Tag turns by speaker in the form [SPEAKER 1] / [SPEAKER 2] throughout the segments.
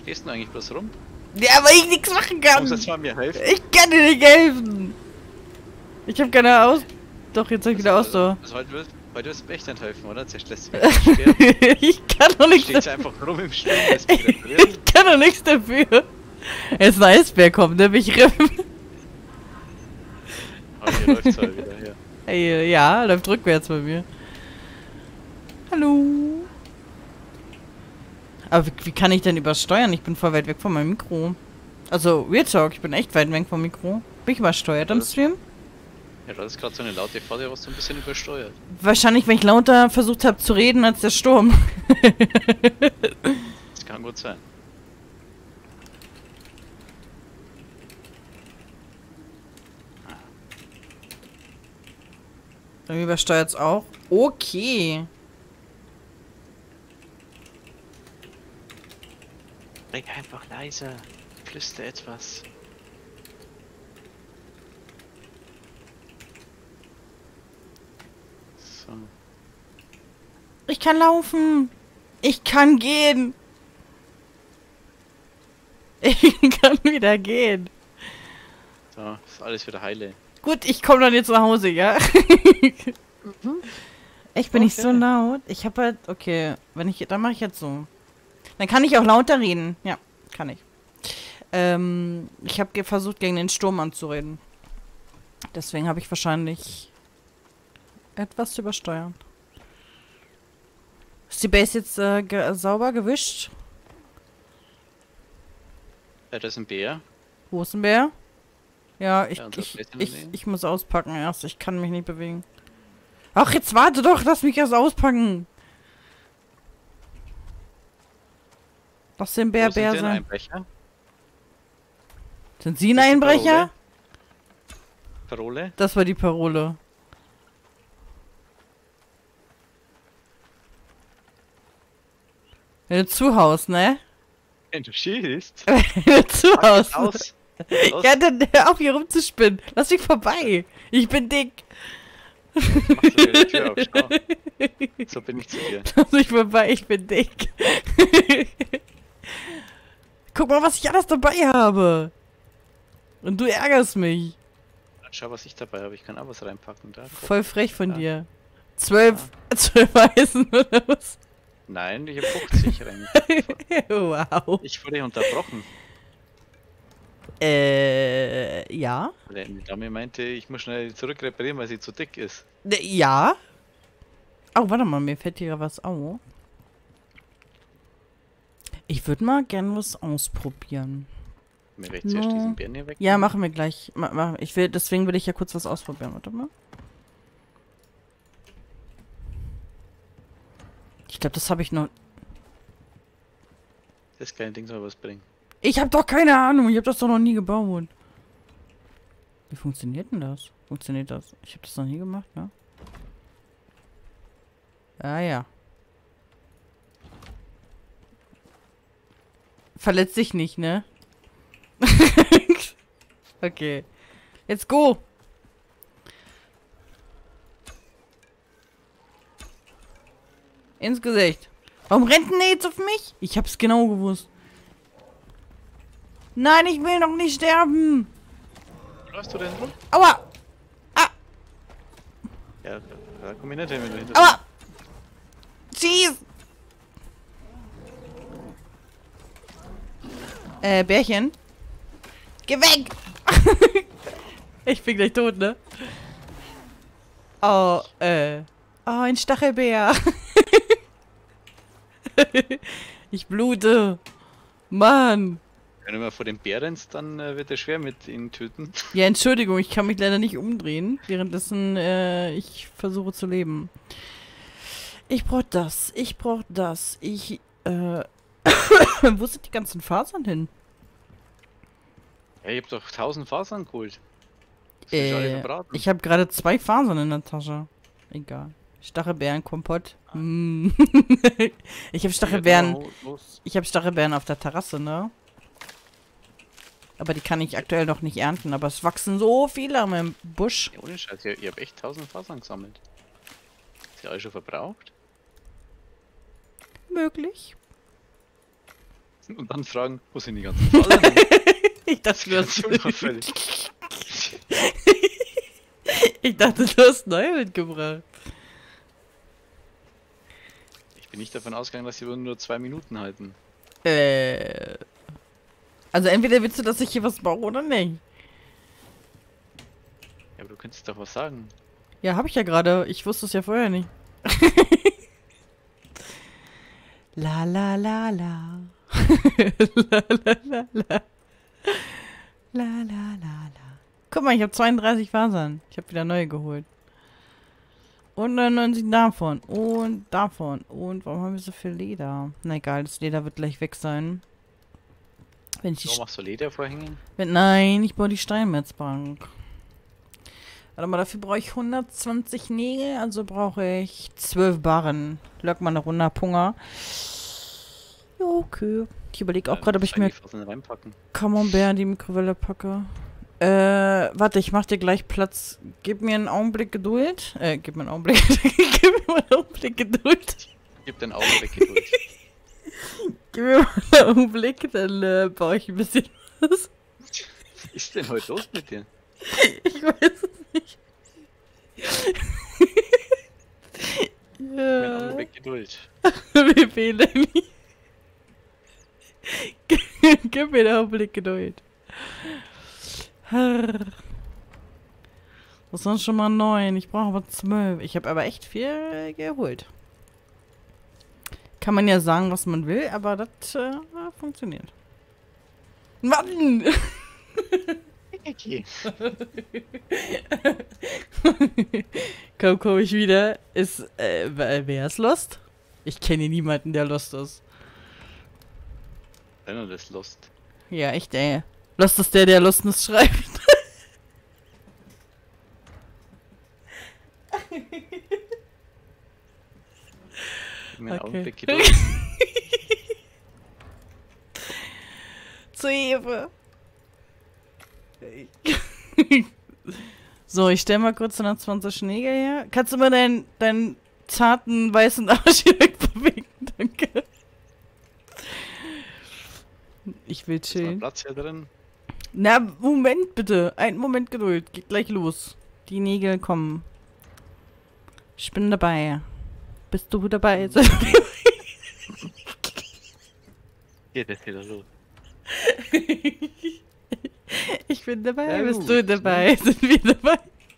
[SPEAKER 1] stehst du eigentlich bloß rum?
[SPEAKER 2] Ja, weil ich nichts machen kann.
[SPEAKER 1] Muss jetzt mal mir helfen?
[SPEAKER 2] Ich kann dir nicht helfen. Ich habe keine Aus... Doch, jetzt hab ich wieder Ausdauer.
[SPEAKER 1] Also heute wirst du mir echt nicht helfen, oder? Zerschlägst du mir
[SPEAKER 2] Ich kann doch nichts
[SPEAKER 1] dafür. Steht einfach rum im Sturm, lässt mich reparieren.
[SPEAKER 2] Ich kann doch nichts dafür. Jetzt ein Eisbär kommt, der mich rippen.
[SPEAKER 1] Aber hier läuft's halt wieder her.
[SPEAKER 2] Ey, ja, läuft rückwärts bei mir. Hallo. Aber wie kann ich denn übersteuern? Ich bin voll weit weg von meinem Mikro. Also, Real Talk, ich bin echt weit weg vom Mikro. Bin ich übersteuert am Stream?
[SPEAKER 1] Ja, das ist gerade so eine laute Fahrt, die hast du ein bisschen übersteuert.
[SPEAKER 2] Wahrscheinlich, wenn ich lauter versucht habe zu reden als der Sturm.
[SPEAKER 1] Das kann gut sein.
[SPEAKER 2] Dann übersteuert es auch. Okay.
[SPEAKER 1] Red einfach leiser. Flüster etwas. So.
[SPEAKER 2] Ich kann laufen. Ich kann gehen. Ich kann wieder gehen.
[SPEAKER 1] So, ist alles wieder heile.
[SPEAKER 2] Gut, ich komme dann jetzt nach Hause, ja? Ich bin nicht so laut. Ich habe halt... Okay, wenn ich... Dann mache ich jetzt so. Dann kann ich auch lauter reden. Ja, kann ich. Ich habe versucht, gegen den Sturm anzureden. Deswegen habe ich wahrscheinlich etwas zu übersteuern. Ist die Base jetzt sauber gewischt?
[SPEAKER 1] Ja, das ist ein Bär.
[SPEAKER 2] Wo ist ein Bär? Ja,
[SPEAKER 1] Ja,
[SPEAKER 2] ich muss auspacken erst. Ich kann mich nicht bewegen. Ach, jetzt warte doch. Lass mich erst auspacken. Lass den Bär Bär sein.
[SPEAKER 1] Einbrecher?
[SPEAKER 2] Sind Sie ein Einbrecher?
[SPEAKER 1] Parole?
[SPEAKER 2] Das war die Parole. Wenn du zuhaust, ne?
[SPEAKER 1] Wenn du schießt?
[SPEAKER 2] Wenn du zuhaust.
[SPEAKER 1] Aus.
[SPEAKER 2] Ja, dann hör auf, hier rumzuspinnen. Lass mich vorbei. Ich bin dick.
[SPEAKER 1] Mach so die Tür auf, schau. So bin ich zu dir.
[SPEAKER 2] Lass mich vorbei, ich bin dick. Guck mal, was ich alles dabei habe. Und du ärgerst mich.
[SPEAKER 1] Schau, was ich dabei habe. Ich kann auch was reinpacken. Da,
[SPEAKER 2] voll frech von dir. 12 Eisen oder was?
[SPEAKER 1] Nein, ich habe 50 rein.
[SPEAKER 2] Wow.
[SPEAKER 1] Ich wurde unterbrochen.
[SPEAKER 2] Ja.
[SPEAKER 1] Weil die Dame meinte, ich muss schnell zurück reparieren, weil sie zu dick ist.
[SPEAKER 2] Ja. Oh, warte mal, mir fällt hier was auf. Ich würde mal gern was ausprobieren.
[SPEAKER 1] Mir rechts zuerst diesen Bären hier weg.
[SPEAKER 2] Ja, machen wir gleich. Deswegen will ich ja kurz was ausprobieren. Warte mal. Ich glaube, das habe ich noch...
[SPEAKER 1] Das kleine Ding soll was bringen.
[SPEAKER 2] Ich habe doch keine Ahnung. Ich habe das doch noch nie gebaut. Wie funktioniert denn das? Funktioniert das? Ich habe das noch nie gemacht, ne? Ah ja. Verletzt dich nicht, ne? Okay. Let's go. Ins Gesicht. Warum rennt denn der jetzt auf mich? Ich hab's genau gewusst. Nein, ich will noch nicht sterben.
[SPEAKER 1] Wo läufst du denn rum?
[SPEAKER 2] Aua. Ah.
[SPEAKER 1] Ja, da komm ich nicht hin, wenn du hinter
[SPEAKER 2] Aua. Schieß. Bärchen. Geh weg. Ich bin gleich tot, ne? Oh, oh, ein Stachelbär. Ich blute. Mann.
[SPEAKER 1] Wenn du mal vor dem Bär rennst, dann wird es schwer mit ihn töten.
[SPEAKER 2] Ja, Entschuldigung, ich kann mich leider nicht umdrehen, währenddessen ich versuche zu leben. Ich brauch das. Ich brauch das. Wo sind die ganzen Fasern hin?
[SPEAKER 1] Ja, ich hab doch 1000 Fasern geholt.
[SPEAKER 2] Ich habe gerade 2 Fasern in der Tasche. Egal. Stachelbeerenkompott. Mm. Ich habe Stachelbeeren. Ich habe Stachelbeeren auf der Terrasse, ne? Aber die kann ich aktuell noch nicht ernten. Aber es wachsen so viele an meinem Busch.
[SPEAKER 1] Ja, ohne Scheiß, ihr habt echt 1000 Fasern gesammelt. Ist ja alles schon verbraucht?
[SPEAKER 2] Möglich.
[SPEAKER 1] Und dann fragen, wo sind die ganzen Fallen?
[SPEAKER 2] Ich dachte, du hast...
[SPEAKER 1] Unauffällig.
[SPEAKER 2] Ich dachte, du hast neue mitgebracht.
[SPEAKER 1] Ich bin nicht davon ausgegangen, dass sie nur 2 Minuten halten.
[SPEAKER 2] Also entweder willst du, dass ich hier was baue oder nicht.
[SPEAKER 1] Ja, aber du könntest doch was sagen.
[SPEAKER 2] Ja, habe ich ja gerade. Ich wusste es ja vorher nicht. La la la la. La la la la. La la la la. Guck mal, ich habe 32 Fasern. Ich habe wieder neue geholt. Und 99 davon. Und davon. Und warum haben wir so viel Leder? Na egal, das Leder wird gleich weg sein. Wenn ich die
[SPEAKER 1] Warum machst du Ledervorhänge?
[SPEAKER 2] Nein, ich baue die Steinmetzbank. Warte mal, dafür brauche ich 120 Nägel, also brauche ich 12 Barren. Lök mal eine Runde Hunger. Ja, okay. Ich überlege auch gerade, ob ich mir
[SPEAKER 1] reinpacken.
[SPEAKER 2] Camembert in die Mikrowelle packe. Warte, ich mach dir gleich Platz. Gib mir einen Augenblick Geduld. Gib mir einen Augenblick. Gib mir mal einen Augenblick Geduld.
[SPEAKER 1] Gib den Augenblick Geduld.
[SPEAKER 2] Gib mir mal einen Augenblick, dann baue ich ein bisschen was.
[SPEAKER 1] Was ist denn heute los mit dir?
[SPEAKER 2] Ich weiß es nicht.
[SPEAKER 1] Gib mir einen Augenblick Geduld.
[SPEAKER 2] Wir fehlen nie. Gib mir einen Augenblick Geduld. Das sind schon mal 9. Ich brauche aber 12. Ich habe aber echt viel geholt. Kann man ja sagen, was man will, aber das funktioniert. Mann!
[SPEAKER 1] Okay.
[SPEAKER 2] Komm ich wieder. Wer ist Lost? Ich kenne niemanden, der Lost ist.
[SPEAKER 1] Einer ist Lost.
[SPEAKER 2] Ja, echt, ey. Lost ist der Lostness schreibt.
[SPEAKER 1] Gib mir einen
[SPEAKER 2] Okay.
[SPEAKER 1] Augenblick Geduld.
[SPEAKER 2] Zur Hilfe. So, ich stell mal kurz 120 Nägel her. Kannst du mal deinen zarten weißen Arsch hier wegbewegen? Danke. Ich will
[SPEAKER 1] Ist mal
[SPEAKER 2] chillen.
[SPEAKER 1] Platz hier drin?
[SPEAKER 2] Na, Moment bitte. Einen Moment Geduld. Geht gleich los. Die Nägel kommen. Ich bin dabei. Bist du dabei?
[SPEAKER 1] Geht jetzt wieder los.
[SPEAKER 2] Ich bin dabei.
[SPEAKER 1] Ja,
[SPEAKER 2] Bist
[SPEAKER 1] gut,
[SPEAKER 2] du dabei? Sind wir dabei?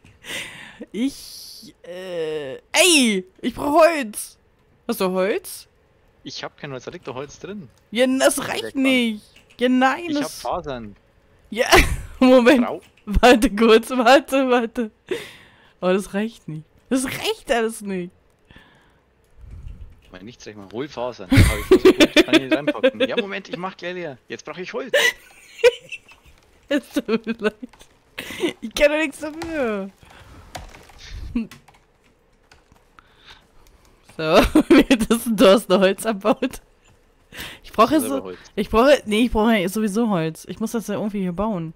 [SPEAKER 2] Ey! Ich brauche Holz! Hast du Holz?
[SPEAKER 1] Ich hab kein Holz, da liegt doch Holz drin.
[SPEAKER 2] Ja, das reicht nicht. Ja, nein.
[SPEAKER 1] Ich hab
[SPEAKER 2] Das...
[SPEAKER 1] Fasern.
[SPEAKER 2] Ja, Moment.
[SPEAKER 1] Grau.
[SPEAKER 2] Warte kurz, warte. Oh, das reicht nicht. Das reicht alles nicht.
[SPEAKER 1] Ich meine nicht, sag mal, hol Fasern. Hab ich versucht, kann ich nicht reinpacken. Ja, Moment, ich mach gleich leer. Jetzt brauche ich Holz.
[SPEAKER 2] Es tut mir leid. Ich kann doch nichts dafür. So, du hast noch Holz anbaut. Ich brauche jetzt so,
[SPEAKER 1] Holz.
[SPEAKER 2] ich brauche sowieso Holz. Ich muss das ja irgendwie hier bauen.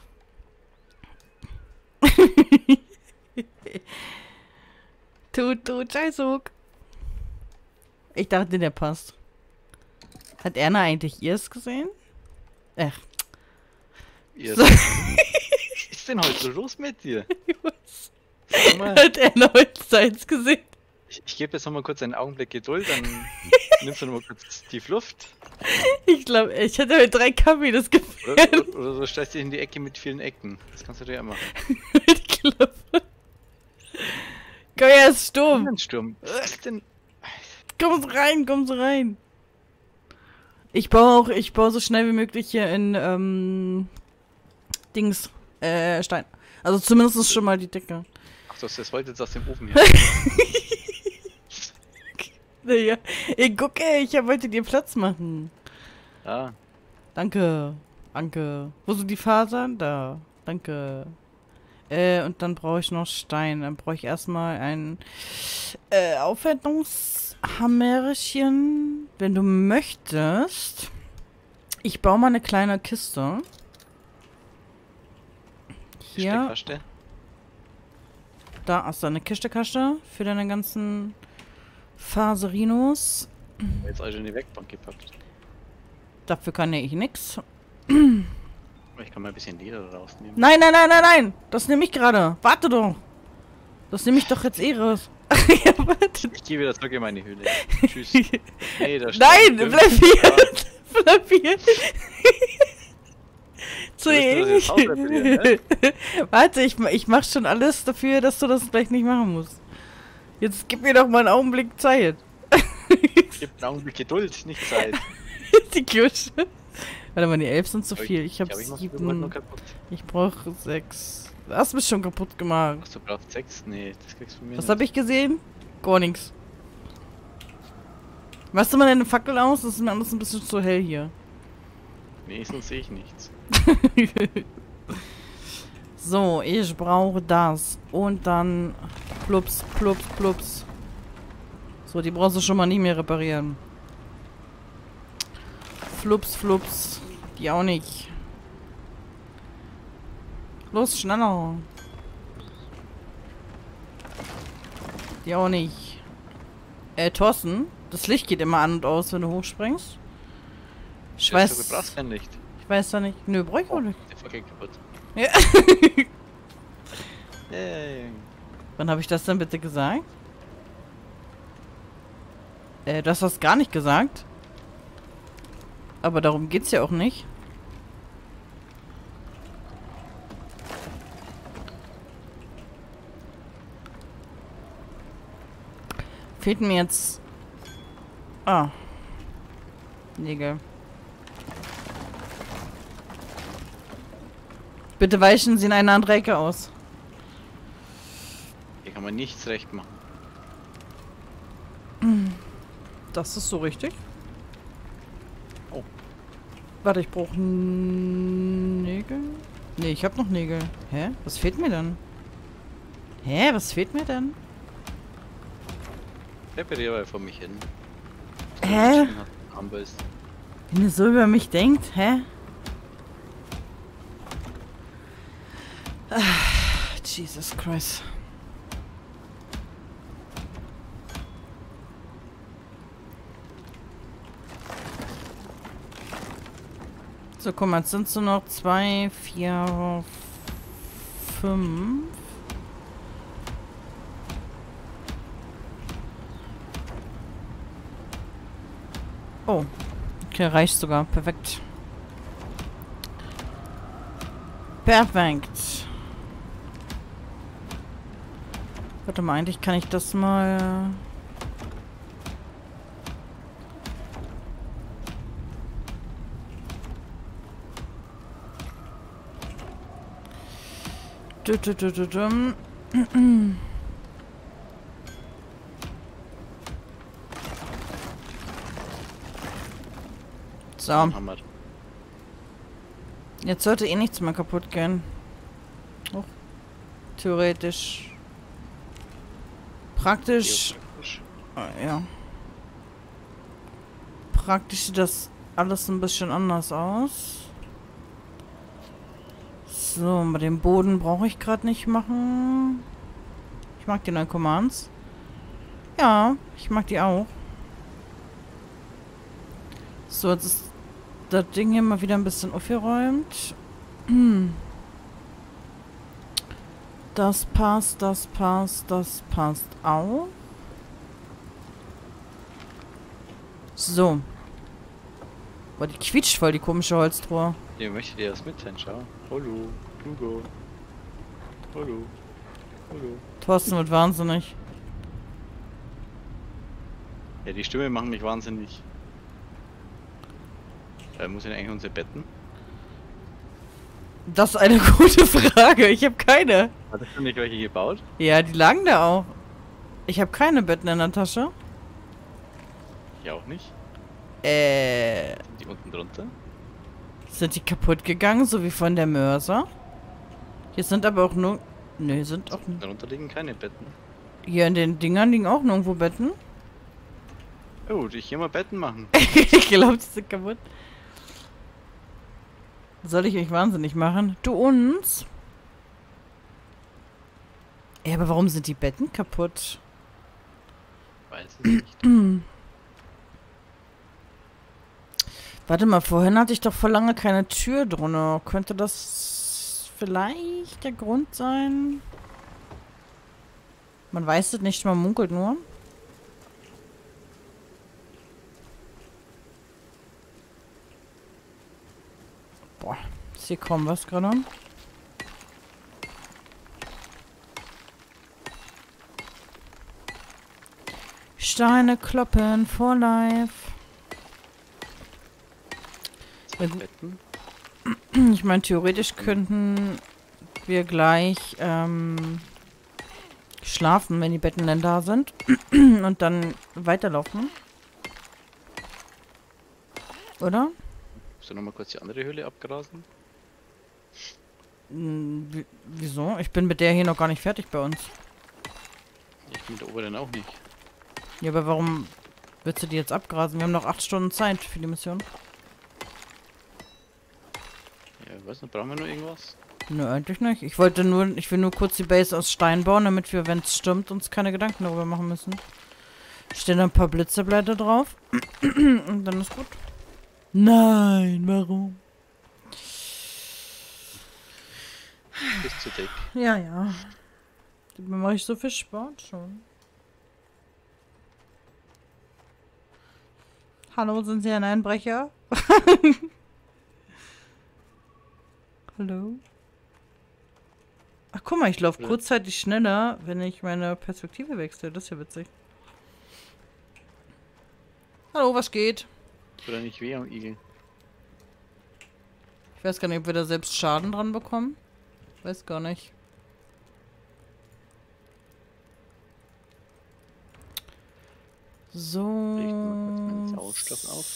[SPEAKER 2] Tut, Scheißug. Ich dachte, der passt. Hat Erna eigentlich ihrs gesehen? Ach.
[SPEAKER 1] Ihr
[SPEAKER 2] So.
[SPEAKER 1] Was ist denn heute so los mit dir? Sag mal,
[SPEAKER 2] Hat Erna Holz seins gesehen?
[SPEAKER 1] ich gebe jetzt noch mal kurz einen Augenblick Geduld, dann nimmst du noch mal kurz tief Luft.
[SPEAKER 2] Ich glaube, ich hatte mit 3 Kaffee das Gefühl.
[SPEAKER 1] Oder du stellst dich in die Ecke mit vielen Ecken. Das kannst du dir ja machen.
[SPEAKER 2] Mit Klappe. Komm her, ist Sturm.
[SPEAKER 1] Ein Sturm. Was ist denn?
[SPEAKER 2] Komm so rein. Ich baue so schnell wie möglich hier in, Stein. Also zumindest schon mal die Decke.
[SPEAKER 1] Ach, du hast das Holz jetzt aus dem Ofen her.
[SPEAKER 2] Naja, ey, guck, ey, ich wollte dir Platz machen.
[SPEAKER 1] Ja,
[SPEAKER 2] Danke. Wo sind die Fasern? Da. Danke. Und dann brauche ich noch Stein. Dann brauche ich erstmal ein Aufwertungshammerchen. Wenn du möchtest. Ich baue mal eine kleine Kiste. Hier.
[SPEAKER 1] Kiste.
[SPEAKER 2] Da hast du eine Kiste für deine ganzen Faserinos.
[SPEAKER 1] Jetzt also in die Werkbank gepackt.
[SPEAKER 2] Dafür kann ich nix.
[SPEAKER 1] Ich kann mal ein bisschen Leder rausnehmen.
[SPEAKER 2] Nein, nein, nein, nein, nein! Das nehme ich gerade. Warte doch. Das nehme ich doch jetzt eh raus. Ja, warte.
[SPEAKER 1] Ich gehe wieder zurück in meine Höhle. Tschüss. Nee, da steht
[SPEAKER 2] Nein,
[SPEAKER 1] ein
[SPEAKER 2] bleib
[SPEAKER 1] Dümpel.
[SPEAKER 2] hier! Bleib hier! Zu
[SPEAKER 1] Willst du das jetzt
[SPEAKER 2] ähnlich.
[SPEAKER 1] ausreparieren,
[SPEAKER 2] Warte, ich mach schon alles dafür, dass du das gleich nicht machen musst. Jetzt gib mir doch mal einen Augenblick Zeit.
[SPEAKER 1] Gib einen Augenblick Geduld, nicht Zeit.
[SPEAKER 2] Die Kirsche. Warte mal, die 11 sind zu viel. Ich hab
[SPEAKER 1] Ich mach irgendwann nur
[SPEAKER 2] 7.
[SPEAKER 1] kaputt.
[SPEAKER 2] Ich brauche 6. Du hast mich schon kaputt gemacht.
[SPEAKER 1] Ach, du brauchst 6? Nee, das kriegst du von mir
[SPEAKER 2] Was
[SPEAKER 1] nicht.
[SPEAKER 2] habe ich gesehen? Gar nichts. Machst du mal deine Fackel aus? Das ist mir alles ein bisschen zu hell hier.
[SPEAKER 1] Nee, sonst sehe ich nichts.
[SPEAKER 2] So, ich brauche das. Und dann plups, plups, plups. So, die brauchst du schon mal nicht mehr reparieren. Flups, flups. Die auch nicht. Los, schneller. Die auch nicht. Thorsten, das Licht geht immer an und aus, wenn du hochspringst. Ich
[SPEAKER 1] Du
[SPEAKER 2] weiß.
[SPEAKER 1] brauchst kein Licht.
[SPEAKER 2] Ich weiß da nicht. Nö, brauch ich auch nicht.
[SPEAKER 1] Der Fackel kaputt.
[SPEAKER 2] Ja.
[SPEAKER 1] Hey.
[SPEAKER 2] Wann habe ich das denn bitte gesagt? Du hast das gar nicht gesagt. Aber darum geht's ja auch nicht. Fehlt mir jetzt... Ah. Nägel. Bitte weichen Sie in eine andere Ecke aus.
[SPEAKER 1] Hier kann man nichts recht machen.
[SPEAKER 2] Das ist so richtig.
[SPEAKER 1] Oh.
[SPEAKER 2] Warte, ich brauche Nägel. Nee, ich habe noch Nägel. Hä? Was fehlt mir denn? Hä? Was fehlt mir denn?
[SPEAKER 1] Repariere vor mich hin.
[SPEAKER 2] Hä?
[SPEAKER 1] Armbiss.
[SPEAKER 2] Wenn ihr so über mich denkt, hä? Ah, Jesus Christ. So, guck mal, jetzt sind so noch 2, 4, 5. Oh. Okay, reicht sogar. Perfekt. Perfekt. Warte mal, eigentlich kann ich das mal... So.
[SPEAKER 1] Hammer.
[SPEAKER 2] Jetzt sollte eh nichts mehr kaputt gehen. Oh. Theoretisch. Praktisch. Ja. Praktisch sieht das alles ein bisschen anders aus. So, bei dem Boden brauche ich gerade nicht machen. Ich mag die neuen Commands. Ja, ich mag die auch. So, jetzt ist das Ding hier mal wieder ein bisschen aufgeräumt. Das passt, das passt, das passt auch. So. Boah, die quietscht voll, die komische Holztruhe.
[SPEAKER 1] Ihr möchtet dir das mitteilen, schau. Hallo, Hugo. Hallo. Hallo.
[SPEAKER 2] Thorsten wird wahnsinnig.
[SPEAKER 1] Ja, die Stimme machen mich wahnsinnig. Muss ich denn eigentlich unsere Betten?
[SPEAKER 2] Das ist eine gute Frage. Ich habe keine.
[SPEAKER 1] Hattest du nicht welche gebaut?
[SPEAKER 2] Ja, die lagen da auch. Ich habe keine Betten in der Tasche.
[SPEAKER 1] Ich auch nicht.
[SPEAKER 2] Sind
[SPEAKER 1] Sind die unten drunter?
[SPEAKER 2] die kaputt gegangen, so wie von der Mörser? Hier sind aber auch nur... Ne, sind auch...
[SPEAKER 1] Darunter liegen keine Betten.
[SPEAKER 2] Hier in den Dingern liegen auch nirgendwo Betten.
[SPEAKER 1] Oh, ich hier mal Betten machen.
[SPEAKER 2] Ich glaube, die sind kaputt. Soll ich mich wahnsinnig machen? Du uns? Ja, aber warum sind die Betten kaputt?
[SPEAKER 1] Weiß es nicht.
[SPEAKER 2] Warte mal, vorhin hatte ich doch vor lange keine Tür drunter. Könnte das vielleicht der Grund sein? Man weiß es nicht, man munkelt nur. Boah, ist hier kaum was gerade. Steine kloppen for life.
[SPEAKER 1] Zwei Betten.
[SPEAKER 2] Ich meine, theoretisch könnten wir gleich schlafen, wenn die Betten dann da sind. Und dann weiterlaufen. Oder?
[SPEAKER 1] Musst du nochmal kurz die andere Höhle abgrasen?
[SPEAKER 2] Wieso? Ich bin mit der hier noch gar nicht fertig bei uns.
[SPEAKER 1] Ich mit der oberen auch nicht.
[SPEAKER 2] Ja, aber warum willst du die jetzt abgrasen? Wir haben noch 8 Stunden Zeit für die Mission.
[SPEAKER 1] Ja, weiß nicht, brauchen wir noch irgendwas?
[SPEAKER 2] Nö, eigentlich nicht. Ich will nur kurz die Base aus Stein bauen, damit wir, wenn es stimmt, uns keine Gedanken darüber machen müssen. Stehen ein paar Blitzeblätter drauf. Und dann ist gut. Nein, warum?
[SPEAKER 1] Bis zu dick.
[SPEAKER 2] Ja, ja. Dann mache ich so viel Sport schon. Hallo, sind Sie ein Einbrecher? Hallo? Ach, guck mal, ich laufe
[SPEAKER 1] Ja.
[SPEAKER 2] kurzzeitig schneller, wenn ich meine Perspektive wechsle. Das ist ja witzig. Hallo, was geht?
[SPEAKER 1] Oder nicht weh am Igel?
[SPEAKER 2] Ich weiß gar nicht, ob wir da selbst Schaden dran bekommen. Weiß gar nicht. So.
[SPEAKER 1] Richten wir kurz meinen Sauerstoff auf.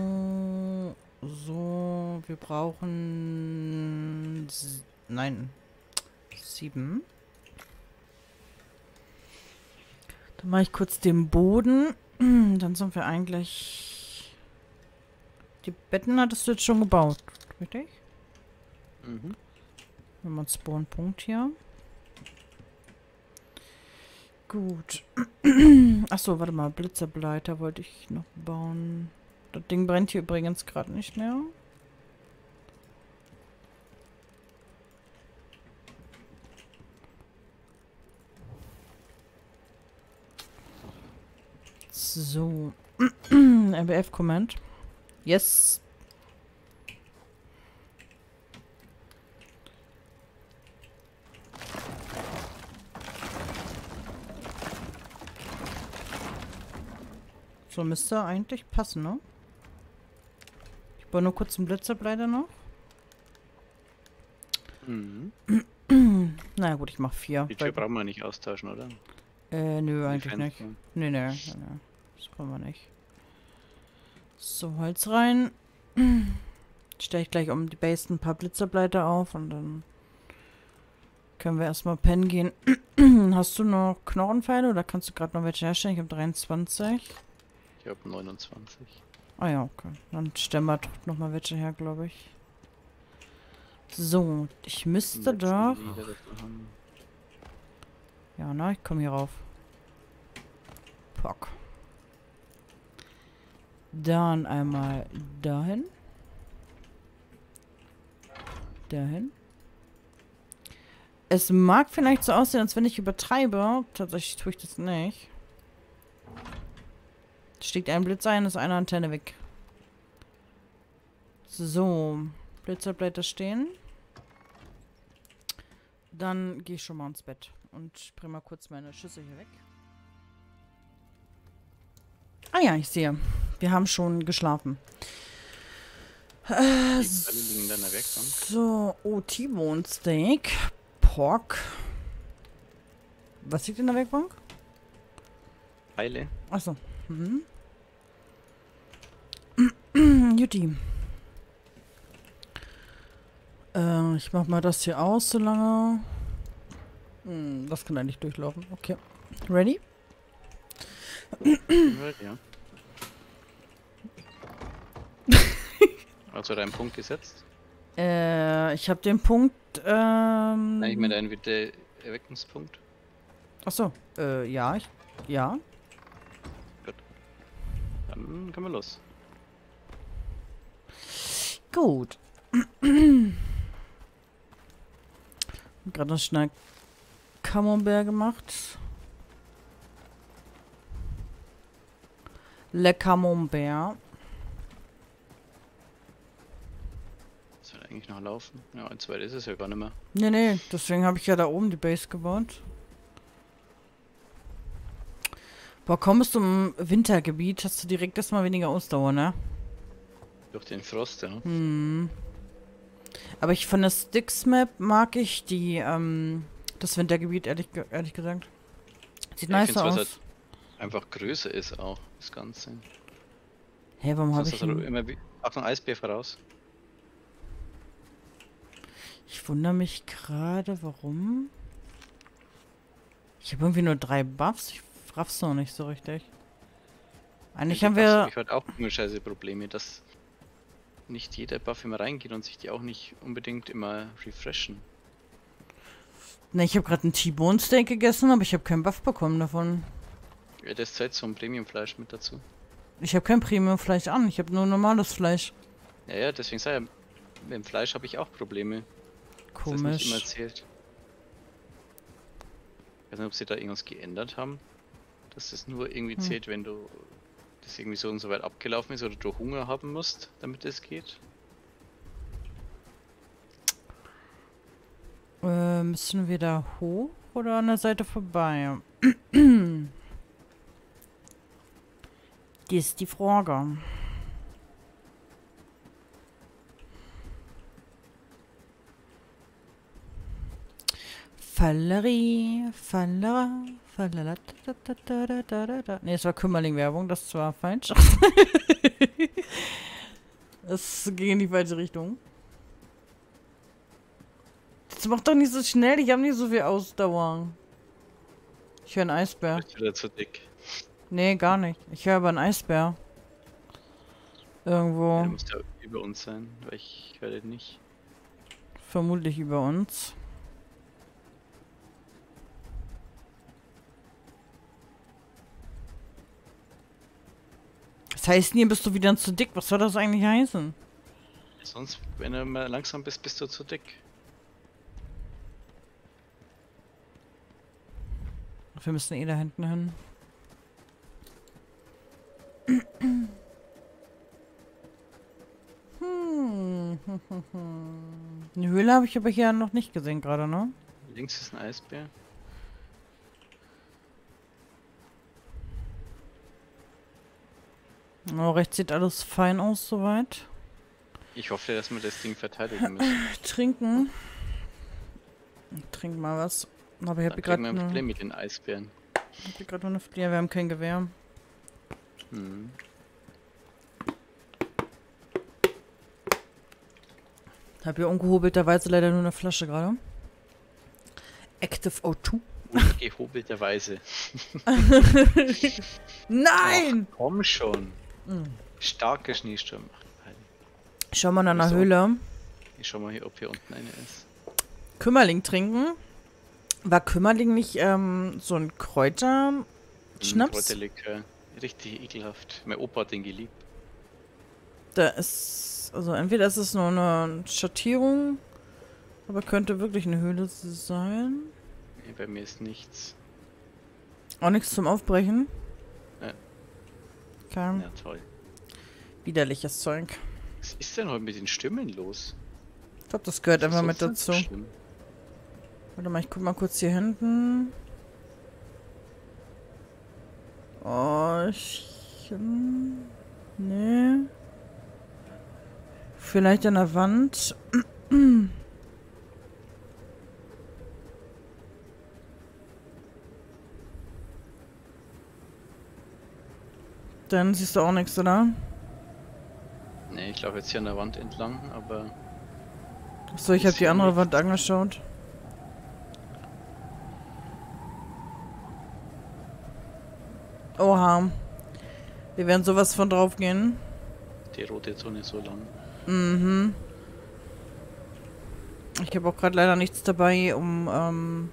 [SPEAKER 2] So. Wir brauchen. Nein. 7. Dann mache ich kurz den Boden. Dann sind wir eigentlich. Die Betten hattest du jetzt schon gebaut, richtig?
[SPEAKER 1] Mhm.
[SPEAKER 2] Nochmal einen Spawnpunkt hier. Gut. Achso, warte mal. Blitzerbleiter wollte ich noch bauen. Das Ding brennt hier übrigens gerade nicht mehr. So. RBF-Command. Yes. So müsste eigentlich passen, ne? Ich baue nur kurz einen Blitzerbleiter noch.
[SPEAKER 1] Mhm.
[SPEAKER 2] Na gut, ich mach 4.
[SPEAKER 1] Die Tür brauchen wir nicht austauschen, oder?
[SPEAKER 2] Nö,
[SPEAKER 1] Die
[SPEAKER 2] eigentlich nicht.
[SPEAKER 1] Fenster.
[SPEAKER 2] Nee, nee, nee, nee. Das brauchen wir nicht. So, Holz rein. Stelle ich gleich um die Base ein paar Blitzerbleiter auf und dann können wir erstmal pennen gehen. Hast du noch Knochenpfeile oder kannst du gerade noch welche herstellen? Ich habe 23.
[SPEAKER 1] Ich habe 29.
[SPEAKER 2] Ah ja, okay. Dann stellen wir noch mal welche her, glaube ich. So, ich müsste
[SPEAKER 1] Letzten
[SPEAKER 2] doch...
[SPEAKER 1] Lieder, das wir haben.
[SPEAKER 2] Ja, na, ich komme hier rauf. Pock. Dann einmal dahin. Dahin. Es mag vielleicht so aussehen, als wenn ich übertreibe. Tatsächlich tue ich das nicht. Stiegt ein Blitz ein, ist eine Antenne weg. So. Blitzerblätter stehen. Dann gehe ich schon mal ins Bett. Und bringe mal kurz meine Schüssel hier weg. Ah ja, ich sehe. Wir haben schon geschlafen.
[SPEAKER 1] Die alle liegen in deiner Werkbank.
[SPEAKER 2] So, oh, T-Bone Steak. Pork. Was liegt in der Werkbank?
[SPEAKER 1] Pfeile.
[SPEAKER 2] Achso. Mhm. Jutti. Ich mach mal das hier aus, so lange. Das kann eigentlich durchlaufen. Okay. Ready?
[SPEAKER 1] Ja. Also deinen Punkt gesetzt?
[SPEAKER 2] Ich habe den Punkt,
[SPEAKER 1] Nein, ich meine deinen bitte Erweckungspunkt.
[SPEAKER 2] Achso, ja, ja.
[SPEAKER 1] Dann können wir los.
[SPEAKER 2] gut. Gerade noch schnell Camembert gemacht. Le Camembert.
[SPEAKER 1] Soll eigentlich noch laufen? Ja, ein zweit ist es ja gar nicht mehr.
[SPEAKER 2] Nee, nee, deswegen habe ich ja da oben die Base gebaut. Boah, kommst du im Wintergebiet, hast du direkt erstmal weniger Ausdauer, ne?
[SPEAKER 1] Durch den Frost, ja.
[SPEAKER 2] Hm. Aber ich von der Styx-Map mag ich die, das Wintergebiet, ehrlich gesagt. Sieht
[SPEAKER 1] Ja, ich
[SPEAKER 2] nice
[SPEAKER 1] find's, was
[SPEAKER 2] aus.
[SPEAKER 1] halt einfach größer ist auch, das Ganze.
[SPEAKER 2] Hä, warum habe
[SPEAKER 1] Sonst
[SPEAKER 2] ich
[SPEAKER 1] hast du
[SPEAKER 2] ihn?
[SPEAKER 1] immer Achtung, Eisbär voraus.
[SPEAKER 2] Ich wundere mich gerade, warum? Ich habe irgendwie nur 3 Buffs. Ich raff's noch nicht so richtig. Eigentlich haben wir...
[SPEAKER 1] Ich hatte auch immer scheiße Probleme, dass nicht jeder Buff immer reingeht und sich die auch nicht unbedingt immer refreshen.
[SPEAKER 2] Ne, ich habe gerade einen T-Bone Steak gegessen, aber ich habe keinen Buff bekommen davon.
[SPEAKER 1] Ja, das zählt so ein Premium-Fleisch mit dazu.
[SPEAKER 2] Ich habe kein Premium-Fleisch an, ich habe nur normales Fleisch.
[SPEAKER 1] Ja, ja, deswegen sage ich, mit dem Fleisch habe ich auch Probleme. Dass das nicht immer
[SPEAKER 2] Komisch.
[SPEAKER 1] zählt. Ich weiß nicht, ob sie da irgendwas geändert haben. Dass das nur irgendwie zählt, wenn du das irgendwie so und so weit abgelaufen ist oder du Hunger haben musst, damit es geht.
[SPEAKER 2] Müssen wir da hoch oder an der Seite vorbei? Die ist die Frage. Falleri, Fallera, Fallera, ne, es war Kümmerling-Werbung, das war falsch. Es ging in die falsche Richtung. Das macht doch nicht so schnell, ich habe nicht so viel Ausdauer. Ich höre einen Eisbär.
[SPEAKER 1] Bist wieder zu dick.
[SPEAKER 2] Nee, gar nicht. Ich höre aber einen Eisbär.
[SPEAKER 1] Ja,
[SPEAKER 2] Irgendwo.
[SPEAKER 1] du musst ja über uns sein, weil ich höre den nicht.
[SPEAKER 2] Vermutlich über uns. Was heißt denn hier, bist du wieder zu dick? Was soll das eigentlich heißen?
[SPEAKER 1] Sonst, wenn du mal langsam bist, bist du zu dick.
[SPEAKER 2] Wir müssen eh da hinten hin. Eine Höhle habe ich aber hier noch nicht gesehen gerade, ne?
[SPEAKER 1] Links ist ein Eisbär.
[SPEAKER 2] Oh, rechts sieht alles fein aus soweit.
[SPEAKER 1] Ich hoffe, dass wir das Ding verteidigen müssen.
[SPEAKER 2] Trinken. Trink mal was. Aber ich
[SPEAKER 1] Dann
[SPEAKER 2] habe
[SPEAKER 1] kriegen
[SPEAKER 2] gerade
[SPEAKER 1] wir ein
[SPEAKER 2] eine,
[SPEAKER 1] Problem mit den Eisbären.
[SPEAKER 2] nur eine Fliege. Wir haben kein Gewehr.
[SPEAKER 1] Hm.
[SPEAKER 2] Hab hier ungehobelterweise leider nur eine Flasche gerade. Active O2.
[SPEAKER 1] Ungehobelterweise.
[SPEAKER 2] Nein!
[SPEAKER 1] Ach, komm schon.
[SPEAKER 2] Mhm.
[SPEAKER 1] Starker Schneesturm.
[SPEAKER 2] Schau mal nach einer
[SPEAKER 1] So.
[SPEAKER 2] Höhle.
[SPEAKER 1] Ich schau mal hier, ob hier unten eine ist.
[SPEAKER 2] Kümmerling trinken. War Kümmerling nicht so ein Kräuterschnaps?
[SPEAKER 1] Kräuterlikör. Richtig ekelhaft. Mein Opa hat den geliebt.
[SPEAKER 2] Da ist, also entweder ist es nur eine Schattierung, aber könnte wirklich eine Höhle sein.
[SPEAKER 1] Nee, bei mir ist nichts.
[SPEAKER 2] Auch nichts zum Aufbrechen.
[SPEAKER 1] Ja.
[SPEAKER 2] Okay.
[SPEAKER 1] Ja, toll.
[SPEAKER 2] Widerliches Zeug.
[SPEAKER 1] Was ist denn heute mit den Stimmen los?
[SPEAKER 2] Ich glaube, das gehört einfach
[SPEAKER 1] So
[SPEAKER 2] mit
[SPEAKER 1] viel
[SPEAKER 2] dazu.
[SPEAKER 1] zu schlimm.
[SPEAKER 2] Warte mal, ich guck mal kurz hier hinten. Oh, nee. Vielleicht an der Wand. Dann siehst du auch nichts, oder?
[SPEAKER 1] Nee, ich laufe jetzt hier an der Wand entlang, aber
[SPEAKER 2] Achso, ich habe die andere Wand angeschaut. Oha. Wir werden sowas von drauf gehen.
[SPEAKER 1] die rote Zone ist so lang.
[SPEAKER 2] Mhm. Ich habe auch gerade leider nichts dabei, um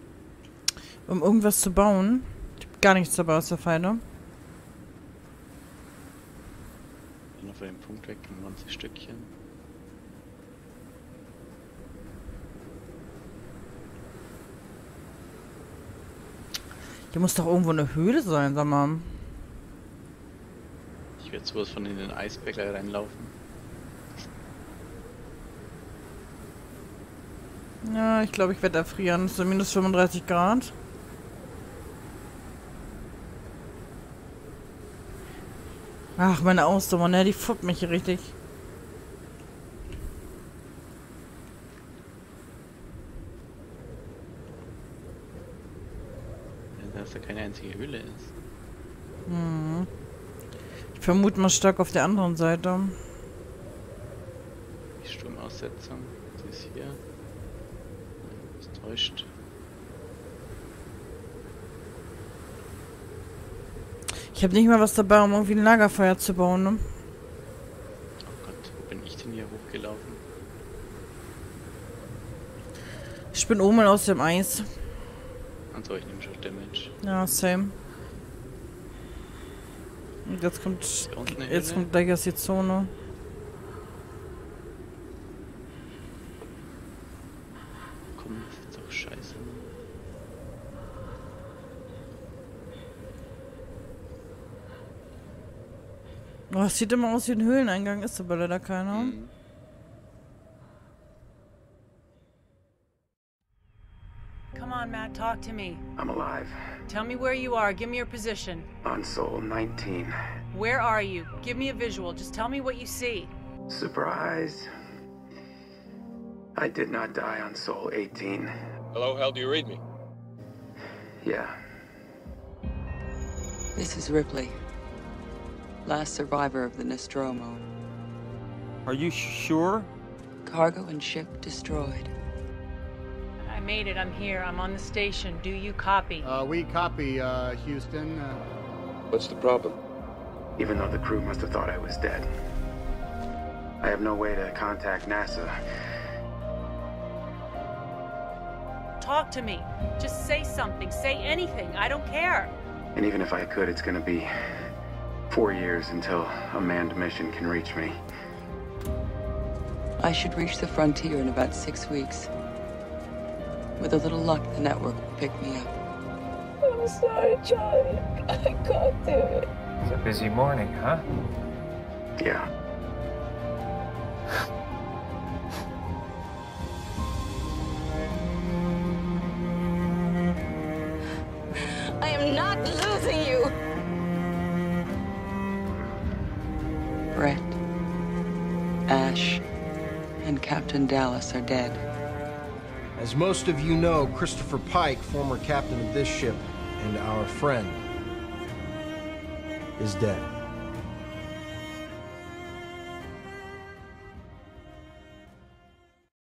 [SPEAKER 2] irgendwas zu bauen. Ich habe gar nichts dabei aus der Pfeile.
[SPEAKER 1] von dem Punkt weg, ein ganzes Stückchen.
[SPEAKER 2] Hier muss doch irgendwo eine Höhle sein, sag mal.
[SPEAKER 1] Ich werde sowas von in den Eisberg reinlaufen.
[SPEAKER 2] Ja, ich glaube, ich werde erfrieren. Es sind minus 35 Grad. Ach, meine Ausdauer, ne? Die fuppt mich hier richtig.
[SPEAKER 1] Dass da keine einzige Höhle ist.
[SPEAKER 2] Hm. Ich vermute mal stark auf der anderen Seite.
[SPEAKER 1] Die Sturmaussetzung. Das ist hier. Das täuscht.
[SPEAKER 2] Ich habe nicht mal was dabei, um irgendwie ein Lagerfeuer zu bauen, ne?
[SPEAKER 1] Oh Gott, wo bin ich denn hier hochgelaufen?
[SPEAKER 2] Ich bin oben aus dem Eis.
[SPEAKER 1] Also ich nehme schon Damage.
[SPEAKER 2] Ja, same. Und jetzt kommt gleich erst die Zone.
[SPEAKER 1] Komm, das ist doch scheiße.
[SPEAKER 2] Oh, es sieht immer aus wie ein Höhleneingang, ist aber leider keiner.
[SPEAKER 1] Mhm.
[SPEAKER 3] Come on, Matt, talk to me.
[SPEAKER 4] I'm alive.
[SPEAKER 3] Tell me where you are. Give me your position.
[SPEAKER 4] On Sol 19.
[SPEAKER 3] Where are you? Give me a visual. Just tell me what you see.
[SPEAKER 4] Surprise. I did not die on Sol 18.
[SPEAKER 5] Hello, Hal, do you read me?
[SPEAKER 4] Yeah.
[SPEAKER 6] This is Ripley, last survivor of the Nostromo.
[SPEAKER 7] Are you sure?
[SPEAKER 6] Cargo and ship destroyed.
[SPEAKER 3] I made it. I'm here. I'm on the station. Do you copy?
[SPEAKER 8] We copy, Houston.
[SPEAKER 5] What's the problem?
[SPEAKER 4] Even though the crew must have thought I was dead. I have no way to contact NASA.
[SPEAKER 3] Talk to me. Just say something. Say anything. I don't care.
[SPEAKER 4] And even if I could, it's gonna be 4 years until a manned mission can reach me.
[SPEAKER 6] I should reach the frontier in about 6 weeks. With a little luck, the network will pick me up.
[SPEAKER 9] I'm sorry, Charlie. I can't do it.
[SPEAKER 10] It's a busy morning, huh?
[SPEAKER 4] Yeah.
[SPEAKER 9] I am not losing you.
[SPEAKER 6] Brett, Ash, and Captain Dallas are dead.
[SPEAKER 8] As most of you know, Christopher Pike, former captain of this ship, and our friend, is dead.